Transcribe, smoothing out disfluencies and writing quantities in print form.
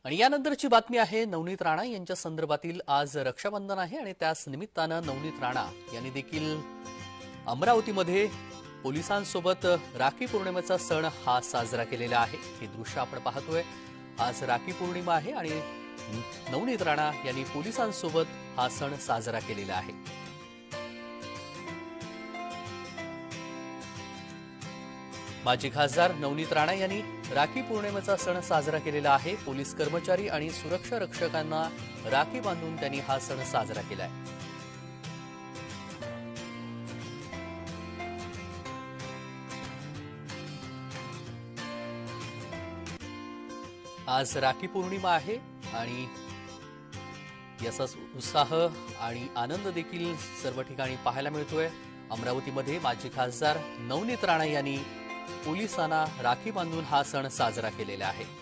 आणि यानंतरची बातमी आहे नवनीत राणा यांच्या संदर्भातील। आज रक्षाबंधन आहे आणि त्याच निमित्तानं नवनीत राणा यांनी देखील अमरावतीमध्ये पोलिसांसोबत राखी पौर्णिमेचा सण हा साजरा केलेला आहे। हे दृश्य आपण पाहतोय। आज राखी पौर्णिमा आहे आणि नवनीत राणा यांनी पोलिसांसोबत हा सण साजरा केलेला आहे। माजी खासदार नवनीत राणा यांनी राखी पौर्णिमेचा सण साजरा केलेला आहे। पोलीस कर्मचारी आणि सुरक्षा रक्षकांना राखी बांधून त्यांनी हा सण साजरा केलाय। आज राखी पौर्णिमा आहे आणि याचा उत्साह आणि आनंद देखील सर्व ठिकाणी पाहायला मिळतोय। अमरावतीमध्ये माजी खासदार नवनीत राणा यांनी पोलिसांना राखी बांधून हा सण साजरा केलेला आहे।